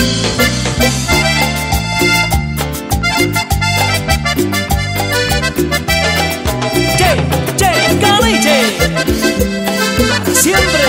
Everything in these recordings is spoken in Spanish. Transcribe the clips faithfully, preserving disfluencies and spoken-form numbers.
Siempre.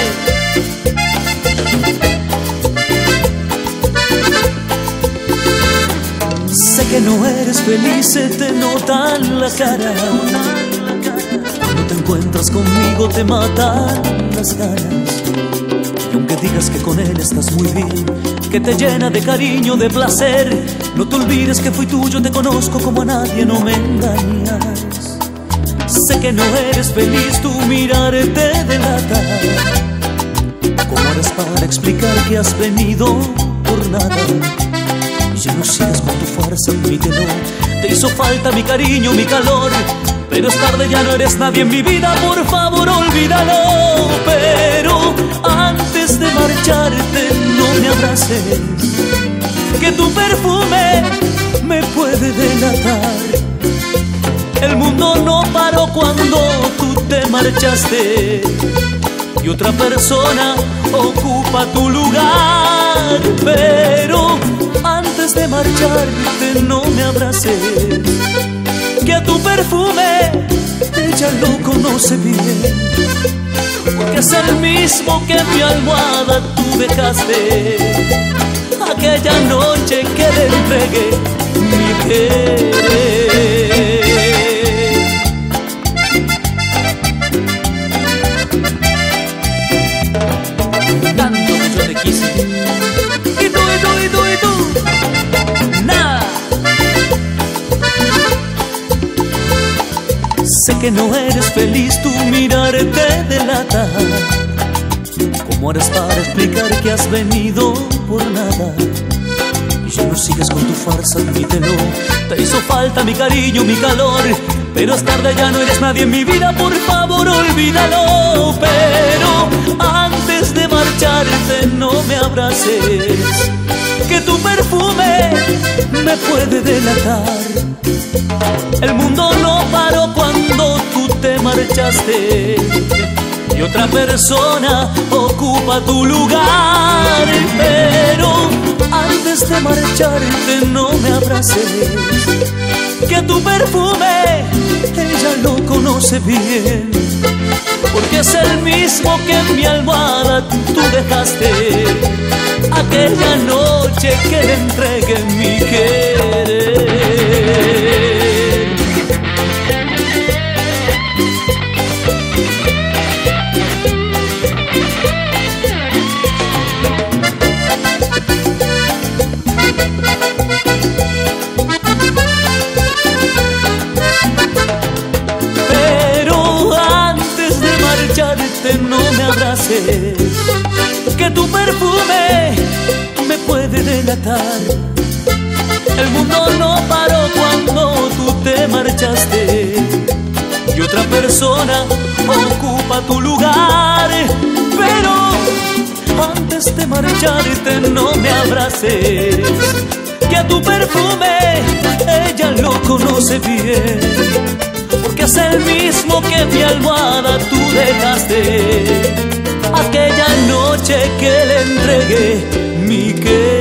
Sé que no eres feliz, se te nota en la cara. Cuando te encuentras conmigo te matan las ganas. Y aunque digas que con él estás muy bien, que te llena de cariño, de placer, no te olvides que fui tuyo, te conozco como a nadie, no me engañas. Sé que no eres feliz, tu mirar te delata. ¿Cómo harás para explicar que has venido por nada? Y ya no sigues con tu farsa, admítelo. Te hizo falta mi cariño, mi calor, pero es tarde, ya no eres nadie en mi vida, por favor olvídalo. Pero antes de marcharte no me abraces, que tu perfume me puede delatar. El mundo no paró cuando tú te marchaste y otra persona ocupa tu lugar. Pero antes de marcharte no me abraces, que a tu perfume ella lo conoce bien, porque es el mismo que mi almohada tú dejaste aquella noche que le entregué mi querer. Tanto que yo te quise, y tú, y tú, y tú, y tú, nada. Sé que no eres feliz, tu mirar te delata. ¿Cómo harás para explicar que has venido por nada? Y ya no sigues con tu farsa, admítelo. Te hizo falta mi cariño, mi calor, pero es tarde, ya no eres nadie en mi vida, por favor olvídalo. Pero antes de marcharte no me abraces, que tu perfume me puede delatar. El mundo no paró cuando tú te marchaste y otra persona ocupa tu lugar. Pero antes de marcharte no me abraces, que tu perfume ella lo conoce bien, porque es el mismo que en mi almohada tú dejaste aquella noche que le entregué mi querer. No me abraces, que tu perfume me puede delatar. El mundo no paró cuando tú te marchaste y otra persona ocupa tu lugar. Pero antes de marcharte no me abraces, que a tu perfume ella lo conoce bien, porque es el mismo que mi almohada tú dejaste aquella noche que le entregué mi querer.